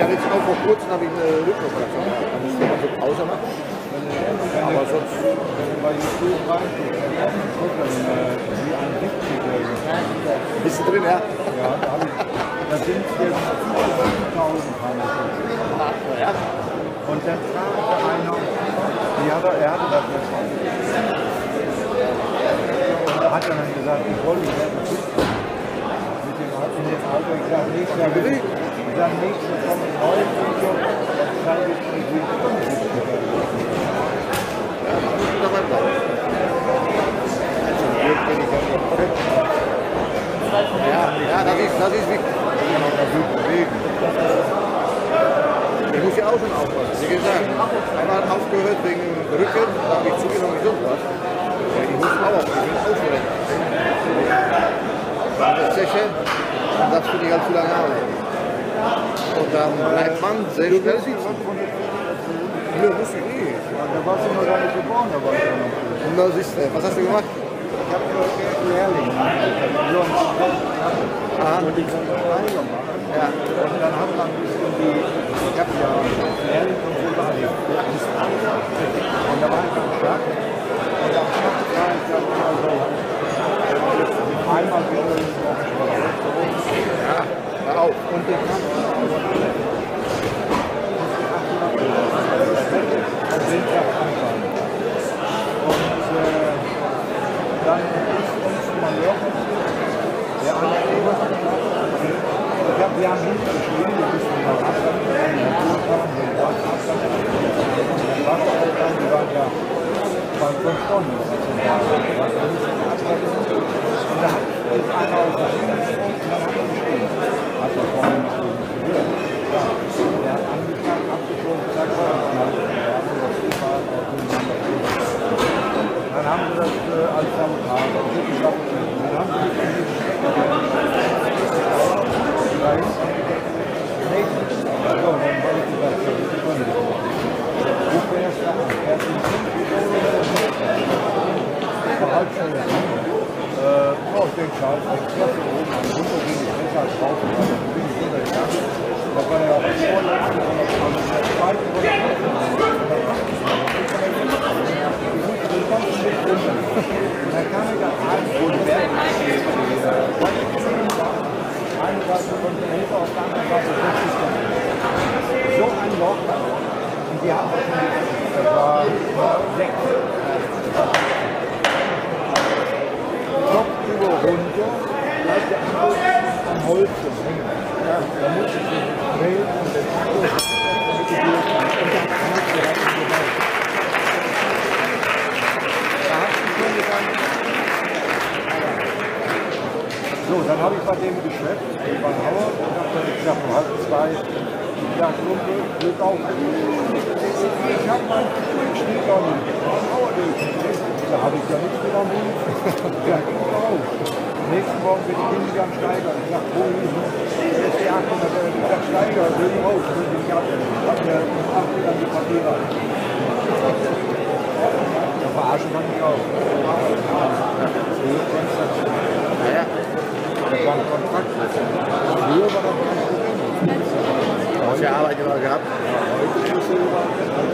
habe jetzt auch vor kurzem eine Rückenoperation gehabt. Da musste man so Pause machen. Aber sonst. Wenn du bei YouTube reinguckst, wie ein 70-Jähriger. Bist du drin, ja? Ja, da sind jetzt 5000 Ja. Und dann fragte einer, er hatte das nicht. Und da hat er dann gesagt, ich wollte mich nicht mit dem in dem Alter. Ich sage, nächstes Jahr will ich. Ich sage, nächstes Jahr kommt ein neues Video, das zeige ich euch, wie es 75 Jahre. Ja, da muss ich dabei bleiben. Also, jetzt bin ich ja noch fit. Ja, das ist wichtig. Ich kann auch noch gut bewegen. Ich muss ja auch schon aufpassen. Wie gesagt, einmal aufgehört wegen dem Rücken, da habe ich zugenommen gesund was. Ja, ich muss auch, ich bin ausgerechnet. Dann das Zeche, dann darfst du nicht allzu lange arbeiten. Und dann bleibt man sehr schnell sitzen. Nö, muss ich nicht. Da warst du noch gar nicht geboren, da warst du noch. Na, siehst du, was hast du gemacht? Ich habe Lehrling. Und ich konnte frei gemacht. Ja. Und dann hat man ein bisschen ich habe ja Lehrling und so überlebt. Und da war ich am Schlag. Und am Schlag war ich dann also einmal wieder ins Wochenende. Ja, hör auf. Und den kann am Windkraft anfangen. Und dann ist uns Mallorca der andere wir haben hinten geschrieben, wir müssen mal Abstand von der Natur fahren, wir brauchen Abstand von der Natur. Die waren ja bei 5 Stunden oder so. Und da hat uns einer aus der Schiene gesprochen und dann hat er geschrieben. Hat er vorhin noch so gehört. Ja, der hat angefangen, abgeschoben, gesagt, dann haben sie das als Sabotage. Dann haben sie die ich denke, Charles, ich klasse oben am Runter gehen, ich besser als drauf, dann bin ich runtergegangen. Da war ja auch das Vorletzte, sondern am zweiten oder und dann kam ich da an, wo die Berge steht, eine Seite von der Hilfe auf der anderen Seite 60 Stunden. So ein Loch, und die haben das schon gegessen. Das war 6. Kopfüber runter, bleibt der Akku am Holz hängen. Ja, da muss ich den drehen und den Akku mit die Tür und dann kann ich direkt in die Welt. Da hast du schon gesagt. So, dann habe ich bei dem geschleppt, beim Hauer, und habe dann gesagt, um 1:30. Ja, Kumpel, Glück auf. Ich habe meinen Stieg auch nicht. Da habe ich ja nichts mit am Mund. Ja, ging raus. Nächsten Morgen bin ich hingegangen, Steiger. Ich sage, wo ist der ist die 800 Euro. Ich sage, Steiger, will ich raus, will ich nicht abnehmen. Ich habe mir um 8 Uhr dann die Papiere an. Da verarschen kann ich auch. Ja. Das war ein Kontrakt. Früher war das kein Problem. Hast du ja Arbeit genau gehabt? Heute ist es überall.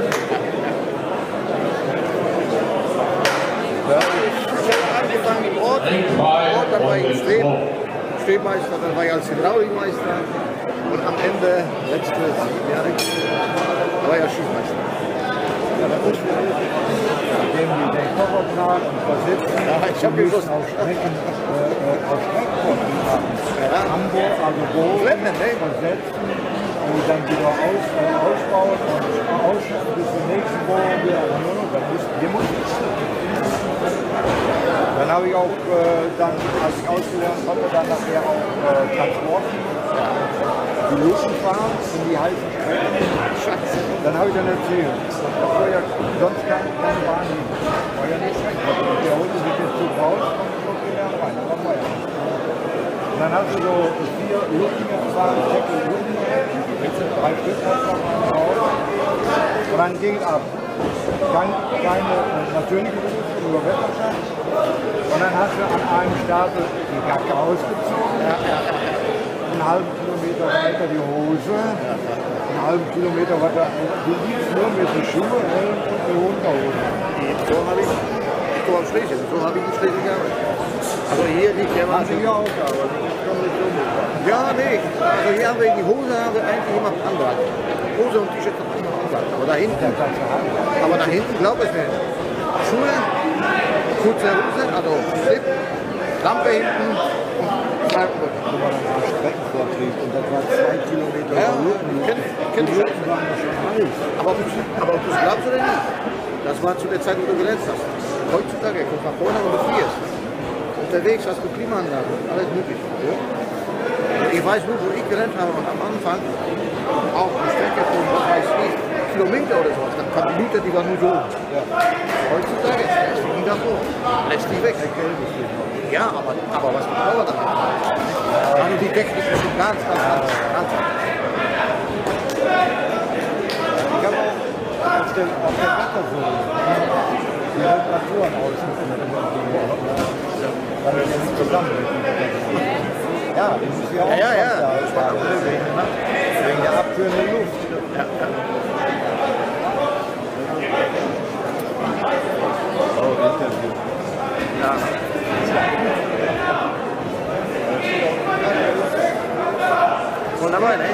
Ja, ich habe angefangen im Ort, dann war ich Strebmeister, dann war ich als Hydraulikmeister und am Ende, letzte 7 Jahre, war ich als Schiffmeister. Ja, das ist dem die den Kofferplan und versetzen. Ja, ich habe gewusst. Auf Strecken machen. Ja. Hamburg, also Boden, versetzen und dann wieder ausbauen und ausschütten bis zum nächsten Boden wieder. Hier muss ich Dann habe ich auch, als ich ausgelernt habe, dann nachher auch Transporten, die Luschen fahren in die heißen Strecken. Dann habe ich dann erzählt, das war ja sonst keine Bahn hin. War ja nicht schlecht. Der holte sich den Zug raus und so geht er rein. Dann war ja. Und dann hast du so 4 Luftdinger gefahren, 6 Luftdinger, 3 Stück raus. Und dann ging es ab. Keine natürliche Benutzung über Wetterschaft. Und dann hast du an einem Stapel die Jacke ausgezogen, einen halben Kilometer weiter die Hose. halben Kilometer weiter. Du liegst nur mit den Schuhen und eine Unterhose. So habe ich, ich komme am Schlächen, so habe ich in Schlächen gearbeitet. Also hier liegt der Haben Mann. Sie ja auch gearbeitet. Das kann man nicht so gut. Ja, nee, also hier haben wir die Hose haben wir eigentlich immer angehalten. Hose und T-Shirt haben wir immer angehalten. Aber da hinten, glaub es mir, Schuhe, kurze Hose, also Slip, Lampe hinten und Schleifenrücken. Wo man dann so Strecken vorkriegt und das war 2 Kilometer. Ja, kenn Die ich. Rücken waren ja schon heiß. Aber ob du es glaubst oder nicht, das war zu der Zeit, wo du gelernt hast. Heutzutage, guck mal vorne und du frierst. Unterwegs hast du Klimaanlage, alles mögliche. Ja? Ich weiß nur, wo ich gelernt habe und am Anfang auch eine Strecke von, was weiß ich, Kilometer oder sowas. Dann kam die Liter, die war nur so. Ja. Heutzutage lässt die wieder so. Lässt die weg. Ja, aber was bedauert das? Also die Technik ist schon ganz. Ich habe auch auf der Wettersäule die Temperaturen ausgefunden. Weil das nicht zusammen ja, das ist ja auch Ja. wegen der abführenden Luft. Ja. Oh, Interview. Ja. Wunderbar, ne?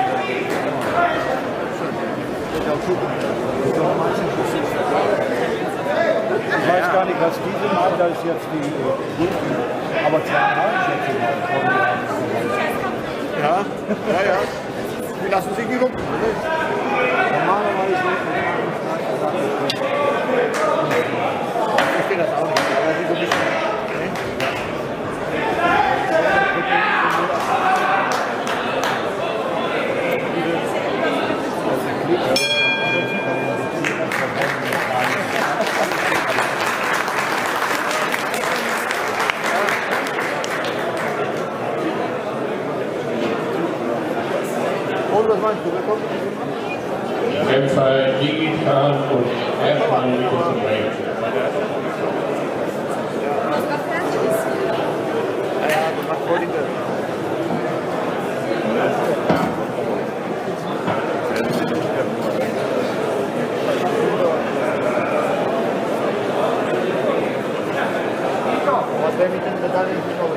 Ich weiß gar nicht, was diese Mal, da ist jetzt die Guten, aber 2,5 schätze ich mal. Ja. Die lassen sich nicht rum. Normalerweise Ich verstehe das auch nicht. Aber die so ein bisschen, ne? Und was meinst du? Wer kommt? Auf jeden Fall digital und erstmal mit dem Range. Ja, das macht voll den Was wäre mit den Medaillen gekommen?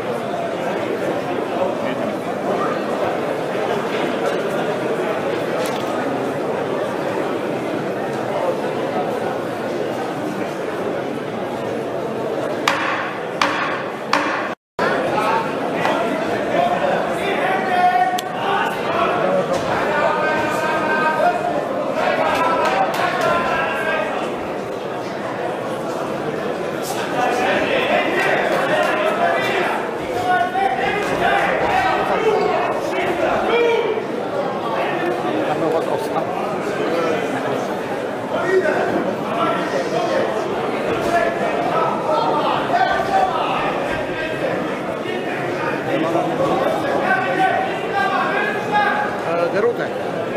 Der rote.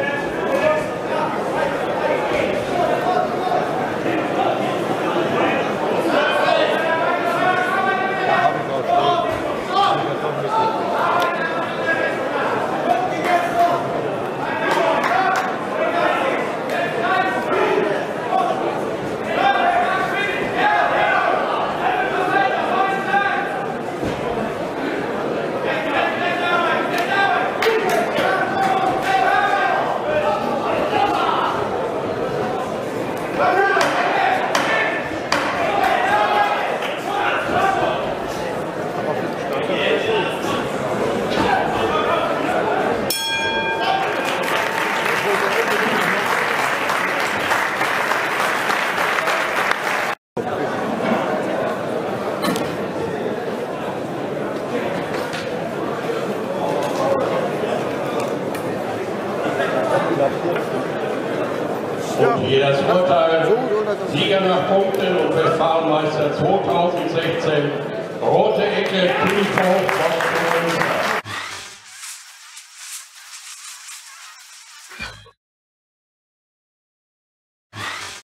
Und hier das Urteil, Sieger nach Punkten und Westfalenmeister 2016, rote Ecke, Kühlhof,